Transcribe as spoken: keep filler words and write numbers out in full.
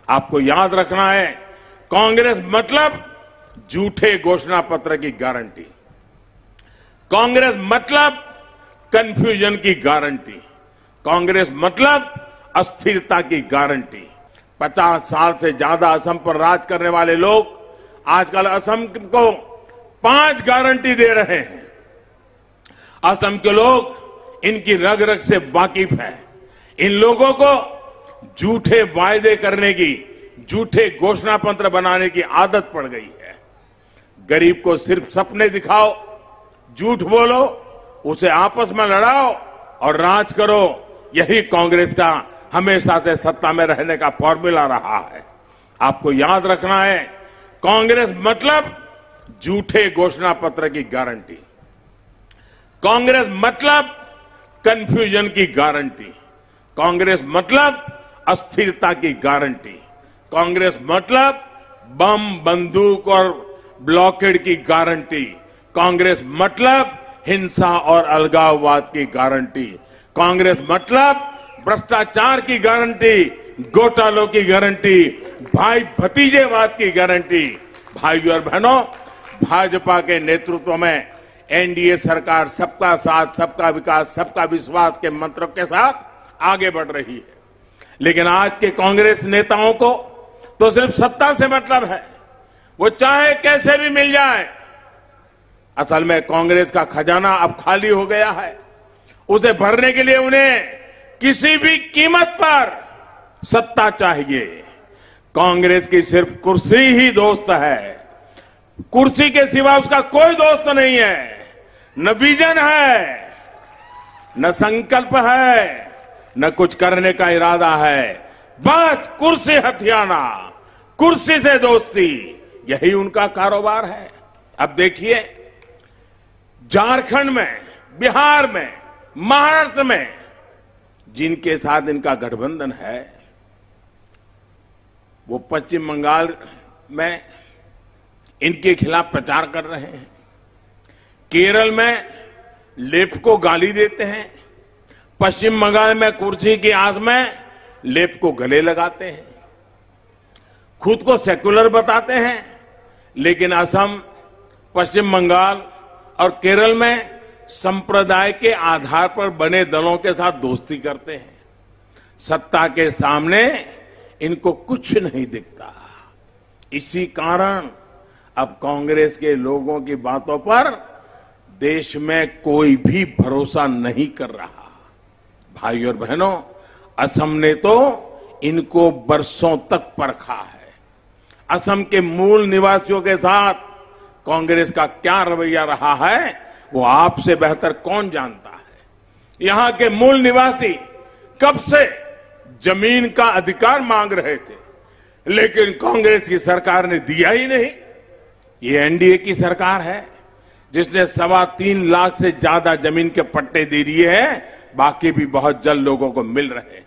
आपको याद रखना है, कांग्रेस मतलब झूठे घोषणा पत्र की गारंटी, कांग्रेस मतलब कंफ्यूजन की गारंटी, कांग्रेस मतलब अस्थिरता की गारंटी। पचास साल से ज्यादा असम पर राज करने वाले लोग आजकल असम को पांच गारंटी दे रहे हैं। असम के लोग इनकी रग रग से वाकिफ हैं। इन लोगों को झूठे वायदे करने की, झूठे घोषणा पत्र बनाने की आदत पड़ गई है। गरीब को सिर्फ सपने दिखाओ, झूठ बोलो, उसे आपस में लड़ाओ और राज करो। यही कांग्रेस का हमेशा से सत्ता में रहने का फॉर्मूला रहा है। आपको याद रखना है, कांग्रेस मतलब झूठे घोषणा पत्र की गारंटी, कांग्रेस मतलब कंफ्यूजन की गारंटी, कांग्रेस मतलब अस्थिरता की गारंटी, कांग्रेस मतलब बम, बंदूक और ब्लॉकेड की गारंटी, कांग्रेस मतलब हिंसा और अलगाववाद की गारंटी, कांग्रेस मतलब भ्रष्टाचार की गारंटी, घोटालों की गारंटी, भाई भतीजेवाद की गारंटी। भाइयों और बहनों, भाजपा के नेतृत्व में एनडीए सरकार सबका साथ, सबका विकास, सबका विश्वास के मंत्र के साथ आगे बढ़ रही है। लेकिन आज के कांग्रेस नेताओं को तो सिर्फ सत्ता से मतलब है, वो चाहे कैसे भी मिल जाए। असल में कांग्रेस का खजाना अब खाली हो गया है। उसे भरने के लिए उन्हें किसी भी कीमत पर सत्ता चाहिए। कांग्रेस की सिर्फ कुर्सी ही दोस्त है, कुर्सी के सिवा उसका कोई दोस्त नहीं है। न विजन है, न संकल्प है, न कुछ करने का इरादा है। बस कुर्सी हथियाना, कुर्सी से दोस्ती, यही उनका कारोबार है। अब देखिए, झारखंड में, बिहार में, महाराष्ट्र में जिनके साथ इनका गठबंधन है, वो पश्चिम बंगाल में इनके खिलाफ प्रचार कर रहे हैं। केरल में लेफ्ट को गाली देते हैं। पश्चिम बंगाल में कुर्सी की आस में लेफ्ट को गले लगाते हैं। खुद को सेकुलर बताते हैं, लेकिन असम, पश्चिम बंगाल और केरल में संप्रदाय के आधार पर बने दलों के साथ दोस्ती करते हैं। सत्ता के सामने इनको कुछ नहीं दिखता। इसी कारण अब कांग्रेस के लोगों की बातों पर देश में कोई भी भरोसा नहीं कर रहा। भाइयों और बहनों, असम ने तो इनको बरसों तक परखा है। असम के मूल निवासियों के साथ कांग्रेस का क्या रवैया रहा है, वो आपसे बेहतर कौन जानता है। यहां के मूल निवासी कब से जमीन का अधिकार मांग रहे थे, लेकिन कांग्रेस की सरकार ने दिया ही नहीं। ये एनडीए की सरकार है जिसने सवा तीन लाख से ज्यादा जमीन के पट्टे दे दिए हैं, बाकी भी बहुत जल्द लोगों को मिल रहे हैं।